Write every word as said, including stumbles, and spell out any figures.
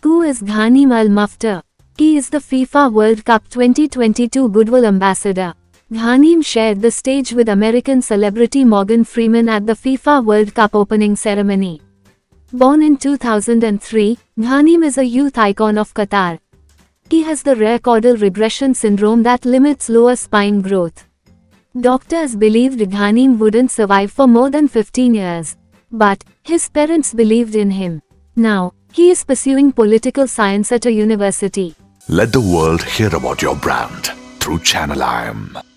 Who is Ghanim Al Muftah? He is the FIFA World Cup twenty twenty-two Goodwill ambassador. Ghanim shared the stage with American celebrity Morgan Freeman at the FIFA World Cup opening ceremony. Born in two thousand three, Ghanim is a youth icon of Qatar. He has the rare Caudal Regression Syndrome that limits lower spine growth. Doctors believed Ghanim wouldn't survive for more than fifteen years. But his parents believed in him. Now, he is pursuing political science at a university. Let the world hear about your brand through Channel I A M.